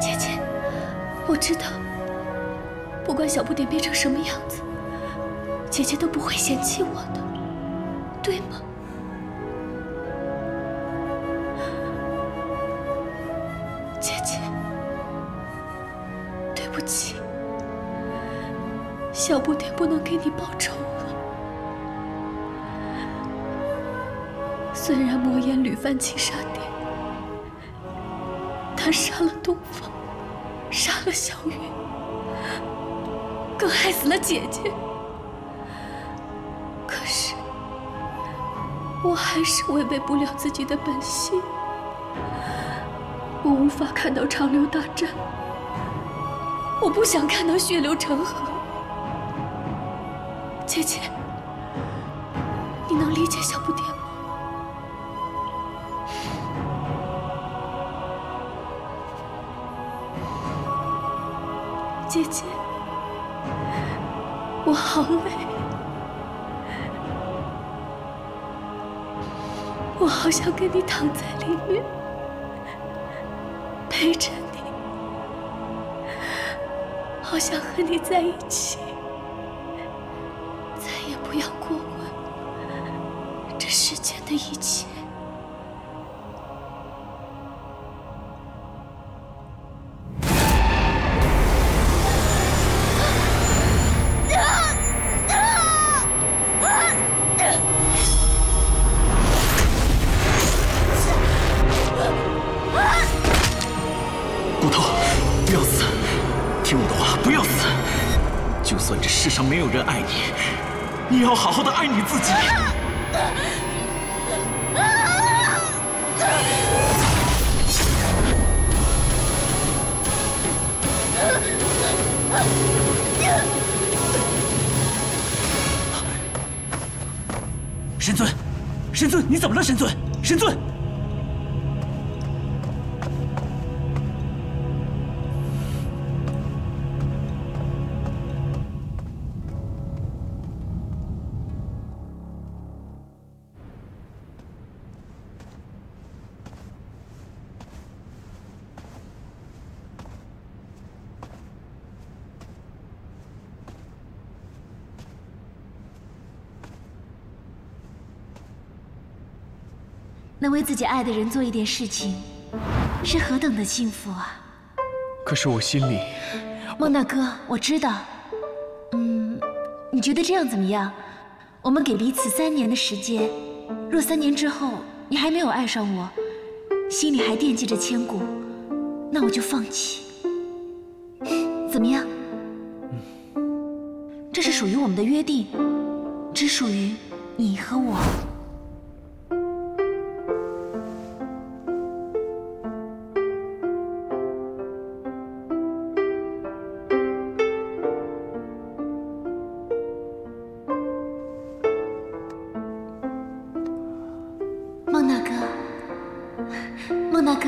姐姐，我知道，不管小不点变成什么样子，姐姐都不会嫌弃我的，对吗？姐姐，对不起，小不点不能给你报仇了。虽然魔眼屡犯青纱殿，他杀了东方，杀了小月，更害死了姐姐。可是，我还是违背不了自己的本心。我无法看到长留大战，我不想看到血流成河。姐姐，你能理解小不点吗？姐姐，我好累，我好想跟你躺在里面，陪着你，好想和你在一起，再也不要过问这世间的一切。 世上没有人爱你，你要好好的爱你自己。神尊，神尊，你怎么了？神尊，神尊！ 能为自己爱的人做一点事情，是何等的幸福啊！ 可是我心里…… 孟大哥，我知道。你觉得这样怎么样？我们给彼此3年的时间，若3年之后你还没有爱上我，心里还惦记着千古，那我就放弃。怎么样？这是属于我们的约定，只属于你和我。孟大哥，孟大哥，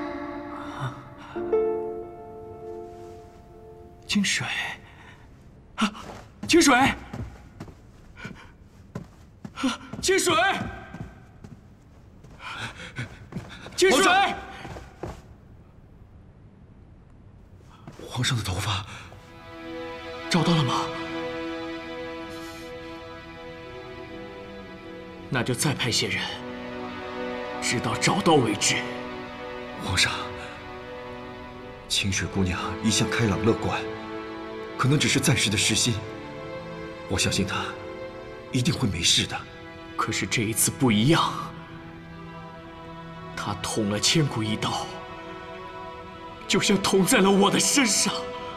清水，啊，清水，清水，清水！ 皇上的头发找到了吗？那就再派些人，直到找到为止。 皇上，清水姑娘一向开朗乐观，可能只是暂时的失心。我相信她一定会没事的。 可是这一次不一样，她捅了千古一刀，就像捅在了我的身上。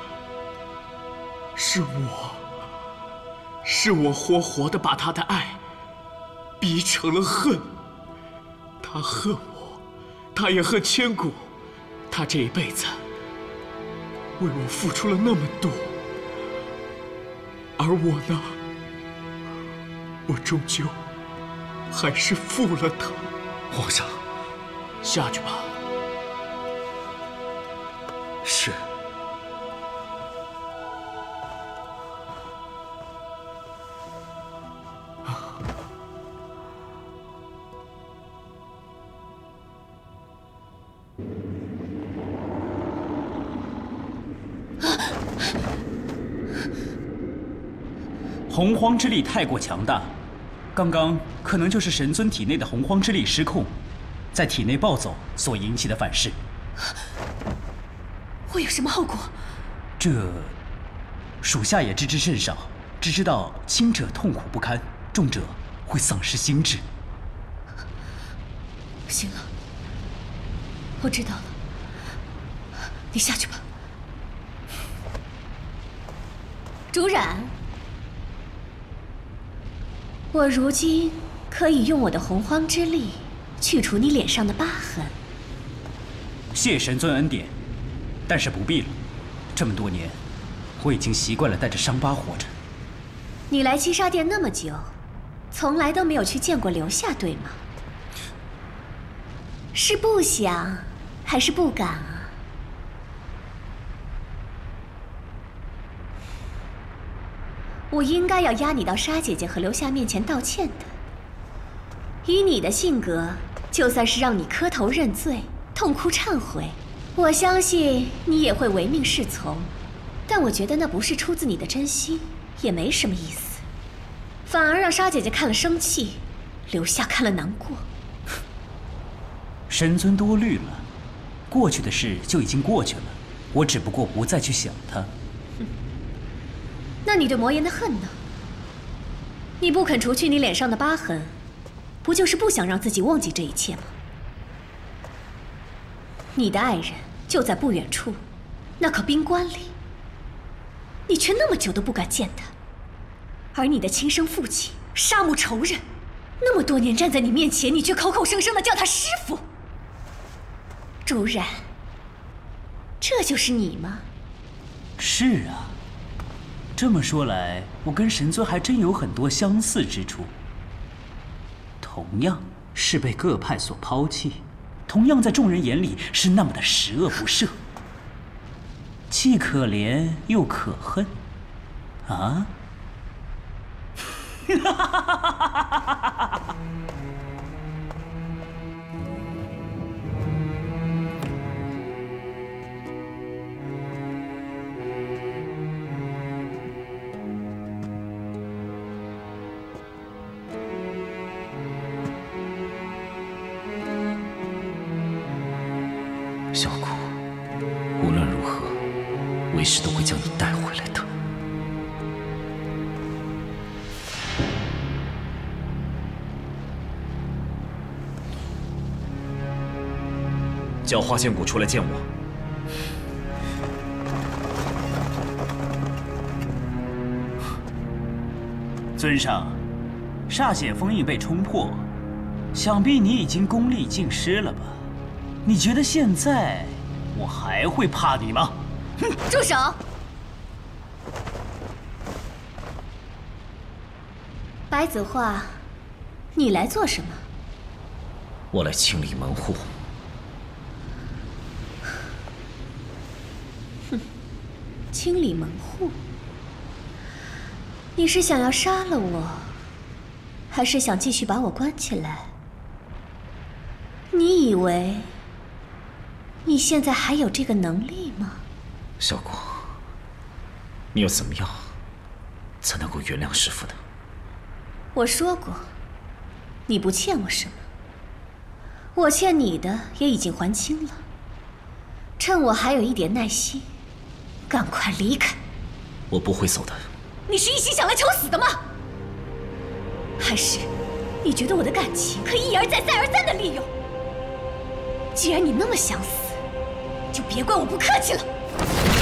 是我活活的把她的爱逼成了恨。她恨我，她也恨千古。她这一辈子为我付出了那么多，而我呢，我终究还是负了她。 皇上， 下去吧。 是。 洪荒之力太过强大，刚刚可能就是神尊体内的洪荒之力失控，在体内暴走所引起的反噬。 会有什么后果？ 这属下也知之甚少，只知道轻者痛苦不堪，重者会丧失心智。 行了，我知道了，你下去吧。竹冉，我如今可以用我的洪荒之力去除你脸上的疤痕。 谢神尊恩典，但是不必了。这么多年，我已经习惯了带着伤疤活着。 你来七杀殿那么久，从来都没有去见过留下，对吗？是不想，还是不敢啊？我应该要押你到沙姐姐和留下面前道歉的。以你的性格，就算是让你磕头认罪、痛哭忏悔，我相信你也会唯命是从。但我觉得那不是出自你的真心，也没什么意思，反而让沙姐姐看了生气，留下看了难过。 神尊多虑了，过去的事就已经过去了，我只不过不再去想它。 那你对魔岩的恨呢？你不肯除去你脸上的疤痕，不就是不想让自己忘记这一切吗？你的爱人就在不远处，那口冰棺里，你却那么久都不敢见他。而你的亲生父亲，杀母仇人，那么多年站在你面前，你却口口声声的叫他师父。竹冉，这就是你吗？ 是啊。这么说来，我跟神尊还真有很多相似之处。同样是被各派所抛弃，同样在众人眼里是那么的十恶不赦，既可怜又可恨，啊？哈哈哈哈哈哈！ 小姑，无论如何，为师都会将你带回来的。 叫花千骨出来见我。 尊上，歃血封印被冲破，想必你已经功力尽失了吧？你觉得现在我还会怕你吗？ 哼！住手！白子画，你来做什么？ 我来清理门户。 哼，清理门户？你是想要杀了我，还是想继续把我关起来？你以为你现在还有这个能力吗？ 小姑，你要怎么样才能够原谅师父呢？ 我说过，你不欠我什么，我欠你的也已经还清了。趁我还有一点耐心，赶快离开。 我不会走的。 你是一心想来求死的吗？还是你觉得我的感情可以一而再再而三的利用？既然你那么想死，就别怪我不客气了。